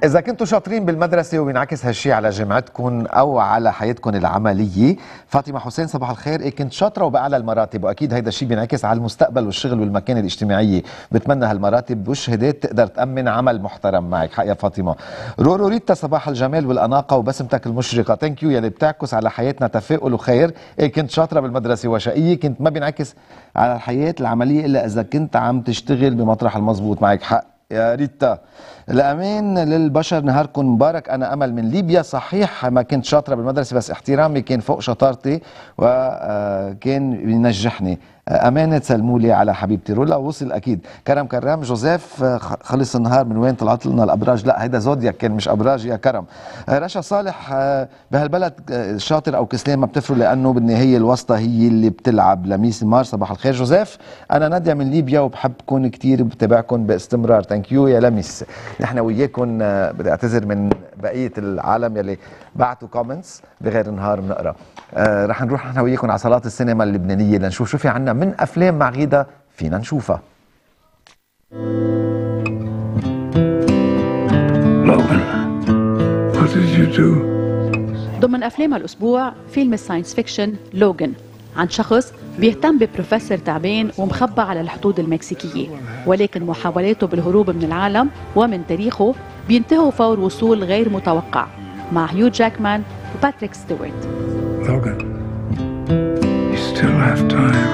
إذا كنتوا شاطرين بالمدرسة وينعكس هالشي على جامعتكم أو على حياتكم العملية، فاطمة حسين صباح الخير. إيه كنت شاطرة وبأعلى المراتب، وأكيد هيدا الشيء بينعكس على المستقبل والشغل والمكانة الاجتماعية. بتمنى هالمراتب والشهادات تقدر تأمن عمل محترم معك. حق يا فاطمة. رورو ريتا صباح الجمال والأناقة وبسمتك المشرقة. ثانك يو يلي بتعكس على حياتنا تفاؤل وخير. إيه كنت شاطرة بالمدرسة وشقية، كنت ما بينعكس على الحياة العملية إلا إذا كنت عم تشتغل بمطرح المضبوط. معك حق يا ريتا. الأمان للبشر، نهاركم مبارك. أنا أمل من ليبيا. صحيح ما كنت شاطرة بالمدرسة بس احترامي كان فوق شطارتي وكان ينجحني. أمانة سلمولي على حبيبتي رولا. وصل أكيد. كرم كرام. جوزيف خلص النهار من وين طلعت لنا الأبراج؟ لا هيدا زودياك كان مش أبراج يا كرم. رشا صالح بهالبلد شاطر أو كسلان ما بتفرق لأنه بالنهاية الوسطى هي اللي بتلعب. لميس مار صباح الخير. جوزيف أنا نادية من ليبيا وبحبكم كتير وبتابعكم باستمرار. ثانك يو يا لميس. نحن وياكم. بدي أعتذر من بقية العالم يلي بعتوا كومنتس بغير نهار بنقرا. رح نروح نحن وياكم على صالات السينما اللبنانية لنشوف شو في عنا من أفلام مع غيدة فينا نشوفها. Logan, what did you do? ضمن أفلام الأسبوع فيلم الساينس فيكشن لوغان عن شخص بيهتم ببروفيسور تعبان ومخبى على الحدود المكسيكية، ولكن محاولاته بالهروب من العالم ومن تاريخه بينتهوا فور وصول غير متوقع مع هيو جاكمان وباتريك ستيوارت. Logan, you still have time.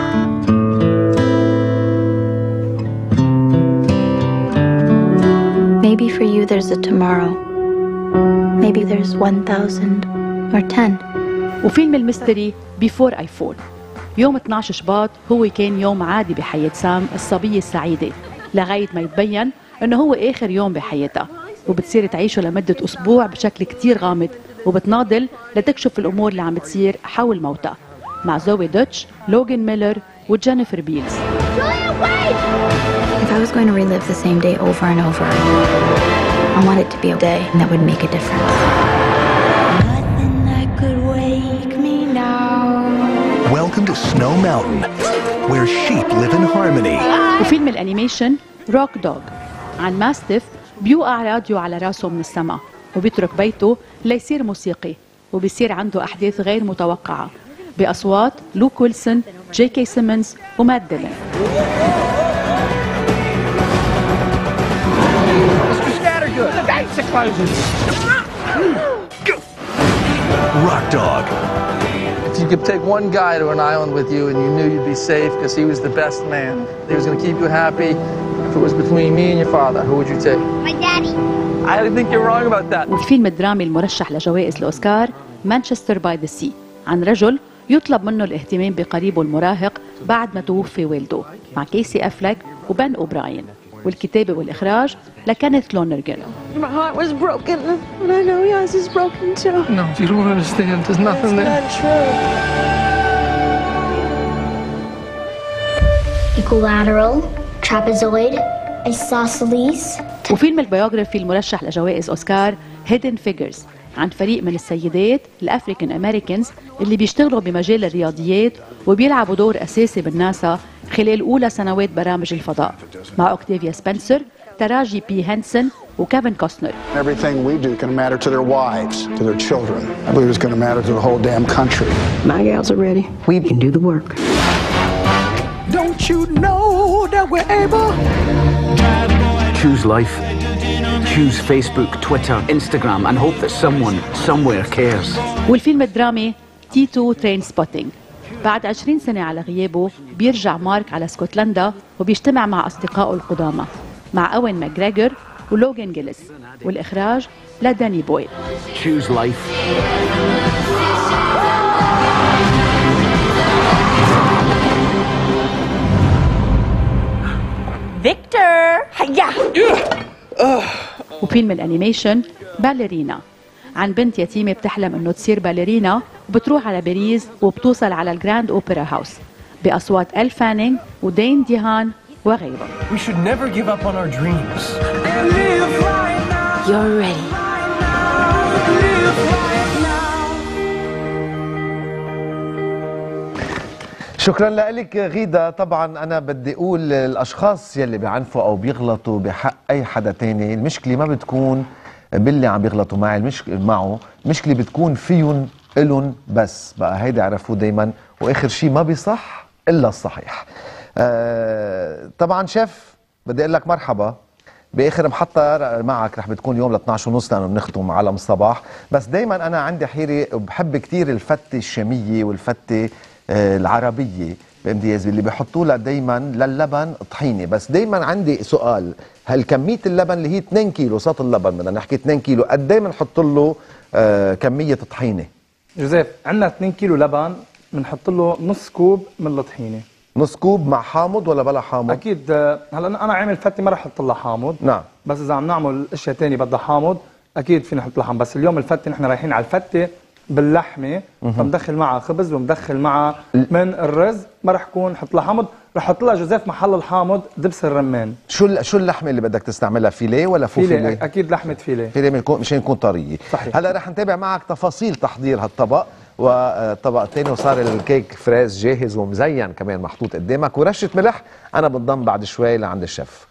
Maybe for you there's a tomorrow. Maybe there's 1,000 or 10. وفيلم الميستري بيفور اي فول. يوم 12 شباط هو كان يوم عادي بحياة سام الصبية السعيدة لغاية ما يتبين انه هو اخر يوم بحياتها، وبتصير تعيشه لمدة اسبوع بشكل كتير غامض، وبتناضل لتكشف الامور اللي عم بتصير حول موتها مع زوي دوتش، لوغان ميلر وجينيفر بيلز. If I was going to relive the same day over and over, I want it to be a day that would make a difference. Nothing that could wake me now. Welcome to Snow Mountain, where sheep live in harmony. وفيلم الانيميشن روك دوغ عن ماستيف بيوقع راديو على راسه من السماء وبيترك بيته ليصير موسيقي، وبيصير عنده أحداث غير متوقعة بأصوات لوك ويلسون، جي كي سيمونز ومات ديلن. Rock Dog. If you could take one guy to an island with you and you knew you'd be safe because he was the best man, he was going to keep you happy, if it was between me and your father, who would you take? My daddy. I think you're wrong about that. والفيلم الدرامي المرشح لجوائز الأوسكار مانشستر باي ذا سي عن رجل يطلب منه الاهتمام بقريبه المراهق بعد ما توفي والده مع كيسي أفلك وبن أوبراين، والكتابة والإخراج لكينيث لونرغان. My heart was broken, and I know yours is broken too. No, if you don't understand, there's nothing there. That's not true. Equilateral, trapezoid, isosceles. وفيلم البيوغرافي المرشح لجوائز أوسكار هيدن فيجرز عن فريق من السيدات الأفريكان أمريكانز اللي بيشتغلوا بمجال الرياضيات وبيلعبوا دور أساسي بالناسا خلال أولى سنوات برامج الفضاء مع أوكتافيا سبنسر، تراجي بي هانسون وكيفن كوستنر. Everything we do can matter to their wives, to their children. I believe it's going to matter to the whole damn country. My gals are ready. We can do the work. Don't you know that we're able? Choose life. Choose Facebook, Twitter, Instagram and hope that someone, somewhere cares. والفيلم الدرامي تيتو ترين سبوتينج. بعد 20 سنة على غيابه بيرجع مارك على اسكتلندا وبيجتمع مع أصدقائه القدامى مع أوين ماكغريغور ولوغان جيلس، والإخراج لداني بويل. Choose life. Victor! هيا! وفيلم الأنيميشن باليرينا عن بنت يتيمة بتحلم إنه تصير باليرينا وبتروح على باريس وبتوصل على الجراند أوبرا هاوس بأصوات إل فانينغ ودين ديهان وغيرهم. We should never give up on our dreams. You're ready. شكرا لك غيدة. طبعا أنا بدي أقول الأشخاص يلي بيعنفوا أو بيغلطوا بحق أي حدا تاني، المشكلة ما بتكون باللي عم بيغلطوا معي معه مشكله بتكون فيهم إلن بس. بقى هيدا عرفوه دايما، واخر شيء ما بيصح الا الصحيح. طبعا شيف بدي اقول لك مرحبا باخر محطه معك، رح بتكون يوم ل 12:30 لانه بنختم عالم الصباح. بس دائما انا عندي حيره وبحب كثير الفته الشاميه والفته العربيه بامتياز اللي بيحطوا لها دائما للبن طحينه. بس دائما عندي سؤال، هل كميه اللبن اللي هي 2 كيلو سطل اللبن، بدنا نحكي 2 كيلو، قد ايه بنحط له كميه طحينه؟ جوزيف عندنا 2 كيلو لبن بنحط له نص كوب من الطحينه. نص كوب مع حامض ولا بلا حامض؟ اكيد. هلا انا عامل فتة ما رح احط لها حامض. نعم. بس اذا عم نعمل اشياء ثانيه بدها حامض اكيد فينا نحط لها حامض. بس اليوم الفتة نحن رايحين على الفتة باللحمه، فمدخل معها خبز ومدخل معها من الرز، ما رح كون نحط لها حامض. رح احط لها جوزيف محل الحامض دبس الرمان. شو اللحمه اللي بدك تستعملها؟ فيليه ولا فو فيليه؟ اكيد لحمه فيليه. فيليه مشان يكون طريه. صحيح. هلا رح نتابع معك تفاصيل تحضير هالطبق والطبق الثاني، وصار الكيك فريز جاهز ومزين كمان محطوط قدامك، ورشه ملح. انا بنضم بعد شوي لعند الشيف.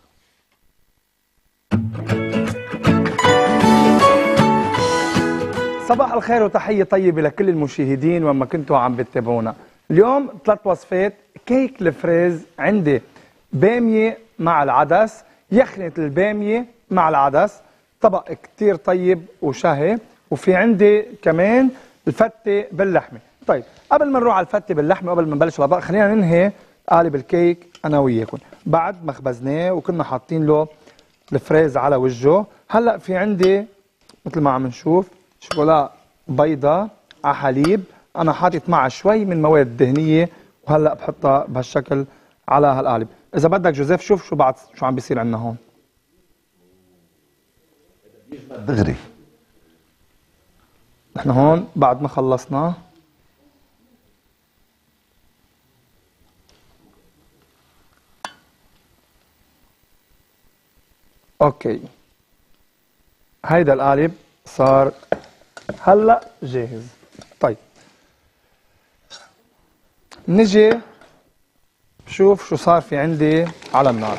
صباح الخير وتحية طيبة لكل المشاهدين وما كنتوا عم بتتابعونا. اليوم 3 وصفات كيك الفريز. عندي بامية مع العدس، يخنة البامية مع العدس، طبق كتير طيب وشهي. وفي عندي كمان الفتة باللحمة. طيب قبل ما نروح على الفتة باللحمة وقبل ما نبلش الأطباق، خلينا ننهي قالب الكيك أنا وياكم. بعد ما خبزناه وكنا حاطين له الفريز على وجهه، هلأ في عندي مثل ما عم نشوف شوكولا بيضة على حليب، أنا حاطط معها شوي من مواد دهنية، وهلأ بحطها بهالشكل على هالقالب. إذا بدك جوزيف شوف شو عم بيصير عندنا هون. دغري نحن هون بعد ما خلصنا اوكي، هيدا القالب صار هلا جاهز. طيب نجي شوف شو صار في عندي على النار.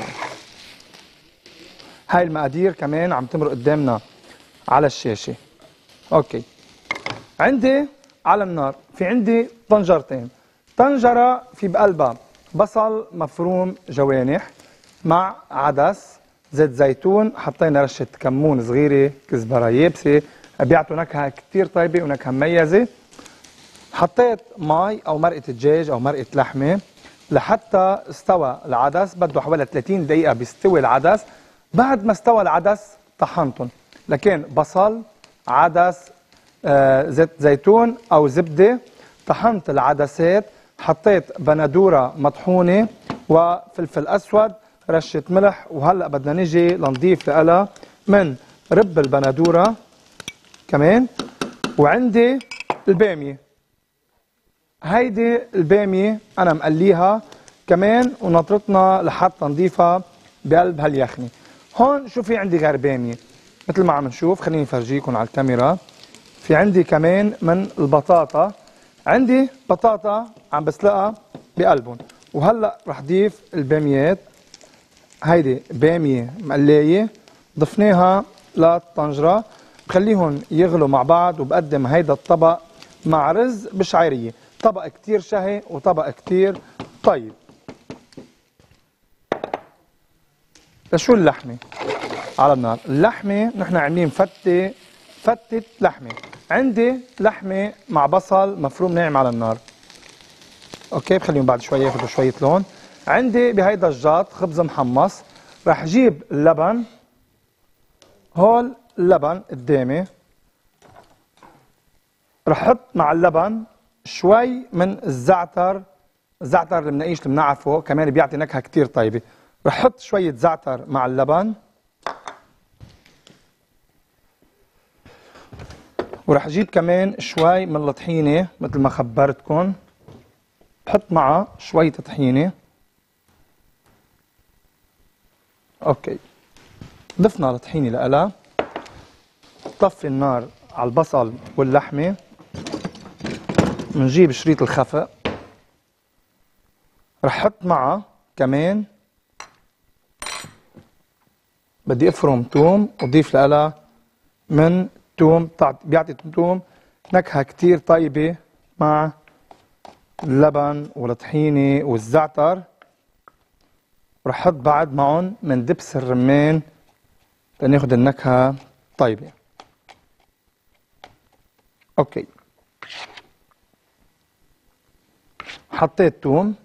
هاي المقادير كمان عم تمرق قدامنا على الشاشة. اوكي، عندي على النار في عندي طنجرتين. طنجرة في بقلبها بصل مفروم جوانح مع عدس، زيت زيتون، حطينا رشة كمون صغيرة، كزبرة يابسة، بيعطوا نكهة كتير طيبة ونكهة مميزة. حطيت مي أو مرقة دجاج أو مرقة لحمة لحتى استوى العدس. بده حوالي 30 دقيقة بيستوي العدس. بعد ما استوى العدس طحنتهم، لكن بصل، عدس، زيت زيتون أو زبدة. طحنت العدسات، حطيت بندورة مطحونة وفلفل أسود، رشة ملح. وهلأ بدنا نجي لنضيف لها من رب البندورة كمان. وعندي البامية، هيدي البامية أنا مقليها كمان ونطرتنا لحتى نضيفها بقلب هاليخني. هون شو في عندي غير بامية؟ مثل ما عم نشوف، خليني فرجيكم على الكاميرا. في عندي كمان من البطاطا، عندي بطاطا عم بسلقها بقلبهم. وهلأ رح ضيف الباميات. هيدي بامية مقلية ضفناها للطنجرة، بخليهم يغلوا مع بعض. وبقدم هيدا الطبق مع رز بشعيرية. طبق كتير شهي وطبق كتير طيب. لشو اللحمة على النار؟ اللحمة نحن عاملين فتة لحمة. عندي لحمة مع بصل مفروم ناعم على النار. اوكي، بخليهم بعد شوي ياخذوا شوية لون. عندي بهيدا الجاط خبز محمص. رح جيب اللبن، هول اللبن قدامي، رح احط مع اللبن شوي من الزعتر المنقيش اللي بنعرفه كمان بيعطي نكهة كتير طيبة. رح احط شوية زعتر مع اللبن، ورح اجيب كمان شوي من الطحينة مثل ما خبرتكم، بحط معها شوية طحينة. اوكي، ضفنا الطحينة لها. طفي النار على البصل واللحمة. بنجيب شريط الخفق، رح احط معها كمان بدي افرم توم وضيف لها من توم، بيعطي التوم نكهة كتير طيبة مع اللبن والطحينة والزعتر. رح احط بعد معهم من دبس الرمان لناخد النكهة طيبة. اوكي، حطيت توم،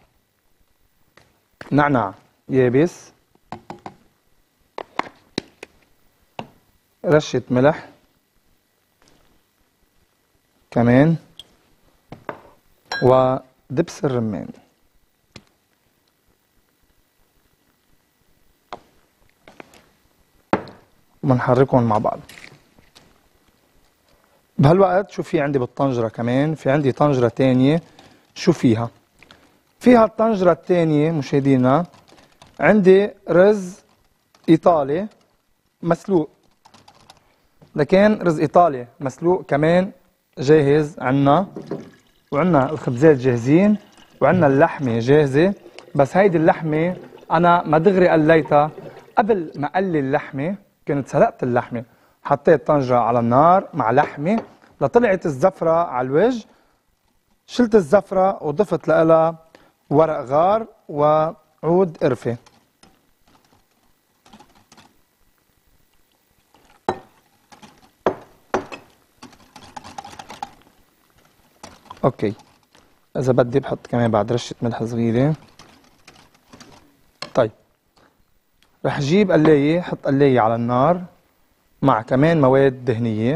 نعناع يابس، رشة ملح كمان، ودبس الرمان. ومنحركهم مع بعض. بهالوقت شو في عندي بالطنجرة كمان؟ في عندي طنجرة تانية. شو فيها؟ فيها الطنجرة التانية مشاهدينا عندي رز إيطالي مسلوق. لكن رز إيطالي مسلوق كمان جاهز عنا، وعنا الخبزات جاهزين، وعنا اللحمة جاهزة. بس هيدي اللحمة أنا ما دغري قليتها. قبل ما قلي اللحمة كنت سلقت اللحمة، حطيت طنجرة على النار مع لحمة لطلعت الزفرة على الوجه. شلت الزفرة وضفت لها ورق غار وعود قرفة. اوكي، اذا بدي بحط كمان بعد رشة ملح صغيرة. طيب، رح جيب قلاية، حط قلاية على النار مع كمان مواد دهنية.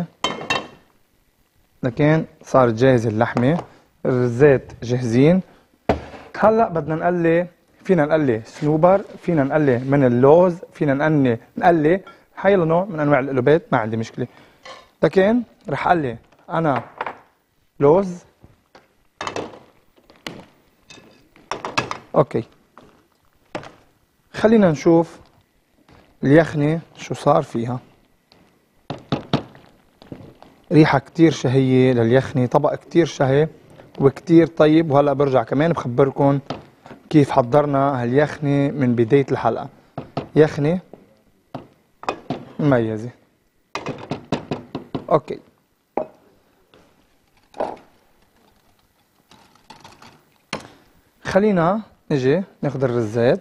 لكن صارت جاهزة اللحمة، الرزات جاهزين. هلا بدنا نقلي. فينا نقلي صنوبر، فينا نقلي من اللوز، فينا نقلي حيلا نوع من انواع القلوبات، ما عندي مشكلة. لكن رح قلي انا لوز. اوكي، خلينا نشوف اليخنة شو صار فيها. ريحة كتير شهية لليخنة، طبق كتير شهي وكتير طيب. وهلأ برجع كمان بخبركن كيف حضرنا هاليخنة من بداية الحلقة. يخنة مميزة. اوكي، خلينا نجي ناخد الرزات.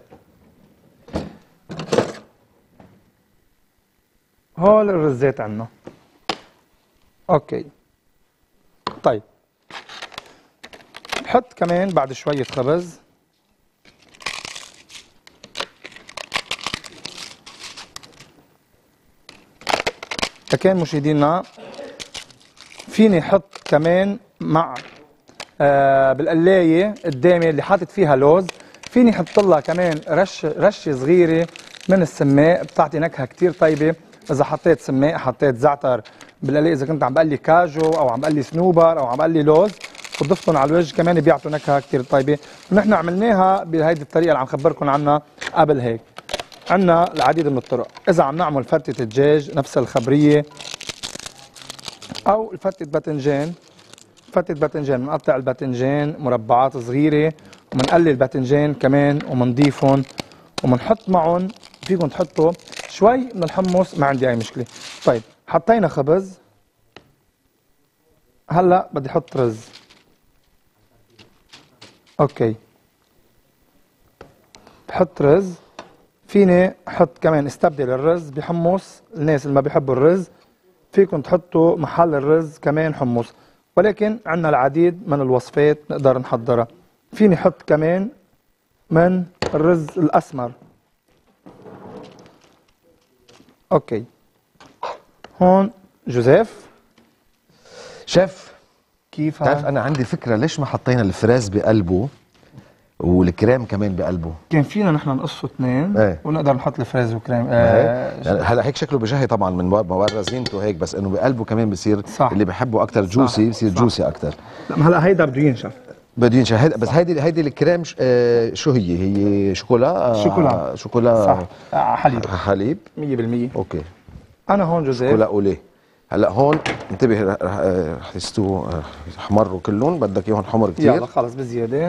هول الرزات عنا. اوكي، طيب بحط كمان بعد شوية خبز. لكن مشاهدينا فيني احط كمان مع بالقلاية قدامي اللي حاطط فيها لوز، فيني احط لها كمان رشة صغيرة من السماق، بتعطي نكهة كتير طيبة. إذا حطيت سماق، حطيت زعتر بالقلاية، إذا كنت عم بقلي كاجو أو عم بقلي صنوبر أو عم بقلي لوز، وضفتهم على الوجه كمان بيعطوا نكهة كتير طيبة. ونحن عملناها بهيدي الطريقة اللي عم خبركم عنها قبل هيك. عنا العديد من الطرق. إذا عم نعمل فتة دجاج نفس الخبرية، أو فتة باذنجان. فتة باذنجان بنقطع الباذنجان مربعات صغيرة، ومنقلي الباذنجان كمان ومنضيفهم، ومنحط معهم فيكم تحطوا شوي من الحمص، ما عندي أي مشكلة. طيب، حطينا خبز. هلا بدي احط رز. اوكي، بحط رز. فيني احط كمان استبدل الرز بحمص. الناس اللي ما بيحبوا الرز فيكم تحطوا محل الرز كمان حمص، ولكن عندنا العديد من الوصفات نقدر نحضرها. فيني احط كمان من الرز الاسمر. اوكي، هون جوزيف شيف، كيف بتعرف انا عندي فكره ليش ما حطينا الفراز بقلبه والكريم كمان بقلبه؟ كان فينا نحن نقصه اثنين ايه، ونقدر نحط الفراز وكريم. يعني هلا هيك شكله بجهي طبعا من برا زينته هيك، بس انه بقلبه كمان بصير صح. اللي بحبه اكثر جوسي بصير جوسي اكثر. لا، هلا هيدا بده ينشف. بده ينشف. بس هيدي الكريم شو هي شوكولا صح. حليب 100%. اوكي، انا هون جوزيف شوكولا اوليه. هلا هون انتبه، رح يستووا، احمروا كلهم، بدك اياهم حمر كثير. يلا خلص بزياده.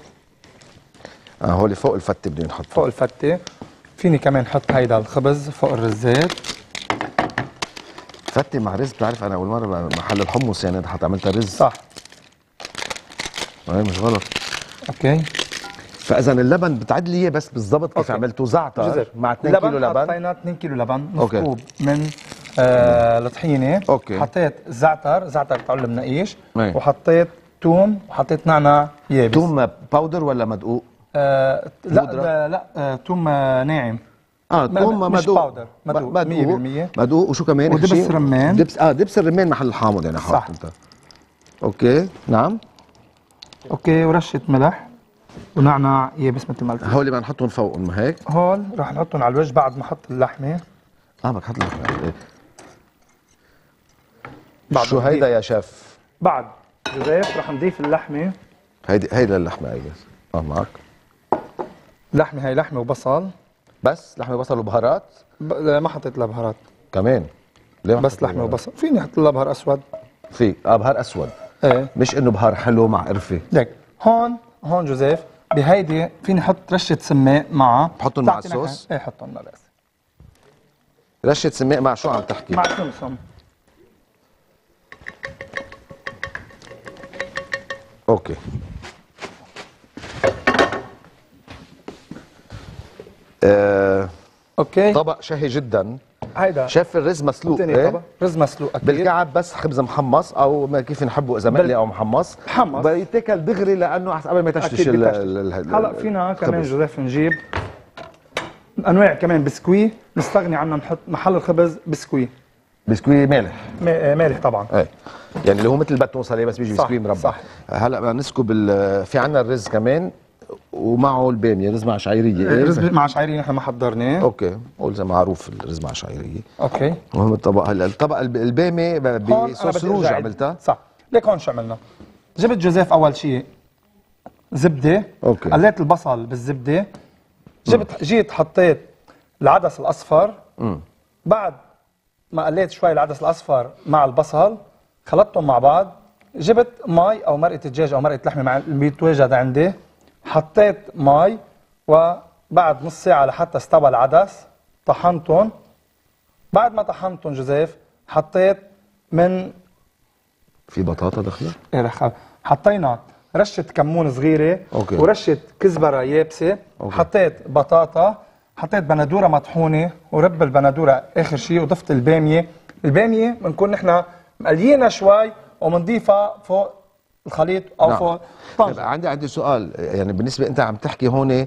هولي فوق الفتة بدنا نحط فوق الفتة. فيني كمان نحط هيدا الخبز فوق الرزات. فتة مع رز، بتعرف انا اول مره محل الحمص يعني انت عملتها رز صح. هاي مش غلط. اوكي. فاذا اللبن بتعد لي اياه بس بالضبط كيف عملته زعتر مع 2 كيلو لبن. حطينا 2 كيلو لبن نص كوب من الطحينه. اوكي. حطيت زعتر بتاع المنقيش، أي. وحطيت توم وحطيت نعناع يابس. توم باودر ولا مدقوق؟ لا توم ناعم. توم مش مدقوق. باودر، مدقوق 100%. مدقوق. وشو كمان؟ ودبس رمان. دبس الرمان محل الحامض يعني حاط صح. انت. اوكي نعم. اوكي، ورشه ملح ونعناع يابس مثل ما قلت. هول بدنا نحطهم فوقهم ما هيك؟ هول رح نحطهم على الوجه بعد ما احط اللحمه. بدك تحط اللحمه. بعد شو هيدا يا شيف؟ بعد جوزيف رح نضيف اللحمه. هيدا اللحمه هي بس. معك. لحمه، هي لحمه وبصل بس. لحمه وبصل وبهارات؟ ما حطيت لها بهارات كمان. ليه بس لحمه وبصل. فيني احط لها بهار اسود. في بهار اسود. ايه، مش انه بهار حلو مع قرفه. ليك هون جوزيف بهيدي فيني احط رشه سماق معها. بحطهم مع الصوص؟ ايه، حطهم مع الرأس. رشه سماق مع شو عم تحكي؟ مع سمسم. اوكي. اوكي. طبق شهي جدا. هيدا شاف الرز مسلوق. طبق رز مسلوق اكيد. بالكعب بس خبز محمص او ما كيف نحبه اذا مقلي او محمص. بيتاكل دغري لانه قبل ما يتشتش. هلا فينا كمان جوزيف نجيب انواع كمان بسكوي نستغني عنها، نحط محل الخبز بسكوي مالح. مالح طبعا. ايه يعني اللي هو مثل الباتون صاليه بس بيجي بسكوي مربع. صح. هلا بدنا نسكب في عنا الرز كمان ومعه الباميه، رز مع شعيريه. رز مع شعيريه نحن ما حضرناه. اوكي، قول زي معروف الرز مع شعيريه. اوكي. المهم الطبق هلا الطبق الباميه بصوص روج عملتها. صح. ليك هون شو عملنا؟ جبت جوزيف اول شيء زبده. اوكي. قليت البصل بالزبده. جيت حطيت العدس الاصفر. بعد ما قليت شوي العدس الاصفر مع البصل خلطتهم مع بعض. جبت مي او مرقه دجاج او مرقه لحمه مع اللي بيتواجد عندي. حطيت مي وبعد نص ساعه لحتى استوى العدس طحنتهم. بعد ما طحنتهم جوزيف حطيت من في بطاطا داخله؟ ايه، حطينا رشه كمون صغيره. أوكي. ورشه كزبره يابسه. أوكي. حطيت بطاطا، حطيت بندوره مطحونه ورب البندوره اخر شيء، وضفت الباميه بنكون نحن مقليينها شوي وبنضيفها فوق الخليط او فوق طنجره. عندي سؤال، يعني بالنسبه انت عم تحكي هون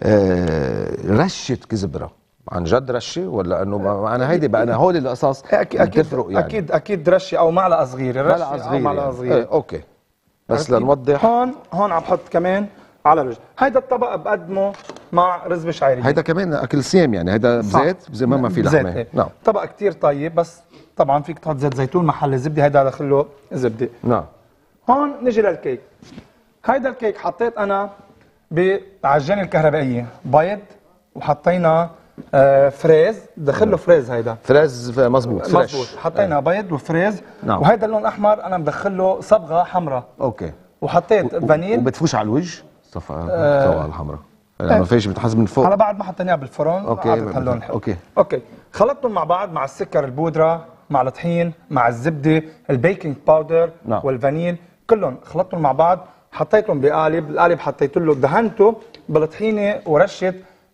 رشه كزبره، عن جد رشه ولا انه انا هيدي بقى انا هول القصص بتفرق يعني؟ اكيد رشه او معلقه صغيره. معلقه صغيره معلقه صغيره. اوكي، بس لنوضح هون عم بحط كمان على الوجه. هيدا الطبق بقدمه مع رز بشعيريه. هيدا كمان اكل صيام يعني، هيدا بزيت زي ما في لحمه. ايه. نعم. طبق كتير طيب، بس طبعا فيك تحط زيت زيتون محل الزبده، هيدا داخله زبده. نعم. هون نجي للكيك. هيدا الكيك حطيت انا بالعجانه الكهربائيه بيض، وحطينا فريز دخله فريز. هيدا فريز مزبوط. حطينا بيض وفريز. نعم. وهيدا اللون الاحمر انا مدخله صبغه حمراء. اوكي. وحطيت فانيل. وبتفوش على الوجه صفعه الحمراء يعني ما فيش بتحس من فوق. على بعد ما حطيناها بالفرن. اوكي. هاللون حلو. اوكي. خلطتهم مع بعض مع السكر البودره مع الطحين مع الزبده البيكنج باودر. نعم. والفانيل كلهم خلطتهم مع بعض. حطيتهم بقالب، القالب حطيت له دهنته بالطحينه ورشه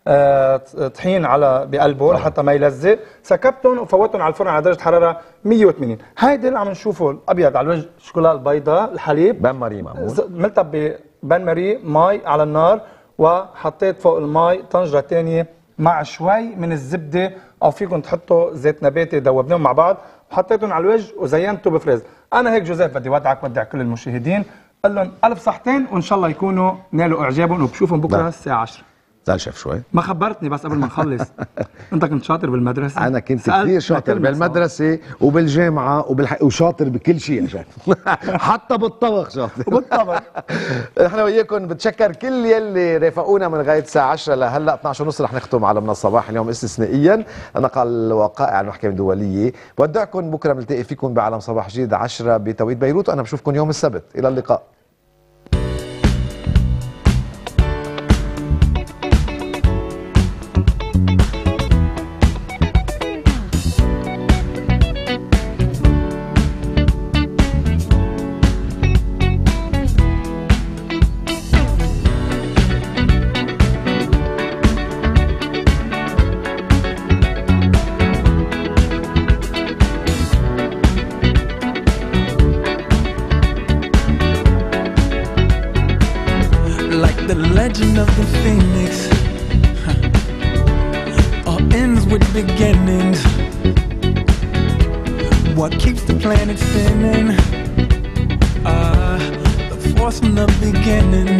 طحين على بقلبه لحتى ما يلزق. سكبتهم وفوتهم على الفرن على درجه حراره 180. هيدي اللي عم نشوفه الابيض على الوجه شوكولا البيضاء الحليب بان ماري معمول ملتق ببان ماري مي على النار، وحطيت فوق المي طنجره ثانيه مع شوي من الزبده او فيكم تحطوا زيت نباتي ذوبناهم مع بعض وحطيتهم على الوجه وزينته بفريز. انا هيك جوزيف بدي ودعك ودع كل المشاهدين، قل لهم الف صحتين وان شاء الله يكونوا نالوا اعجابهم وبشوفهم بكره الساعه 10. زعل شيف شوي ما خبرتني بس قبل ما نخلص. انت كنت شاطر بالمدرسه؟ انا كنت كثير شاطر بالمدرسه وبالجامعه وشاطر بكل شيء يا شيف. حتى بالطبخ شاطر. بالطبخ. نحن وياكم بتشكر كل يلي رافقونا من لغايه الساعه 10 لهلا 12:30 رح نختم على من الصباح اليوم استثنائيا نقل وقائع المحكمه الدوليه. بودعكم بكره بنلتقي فيكم بعالم صباح جديد 10 بتوقيت بيروت. انا بشوفكم يوم السبت، الى اللقاء. the legend of the phoenix all ends with beginnings. What keeps the planet spinning? The force from the beginning.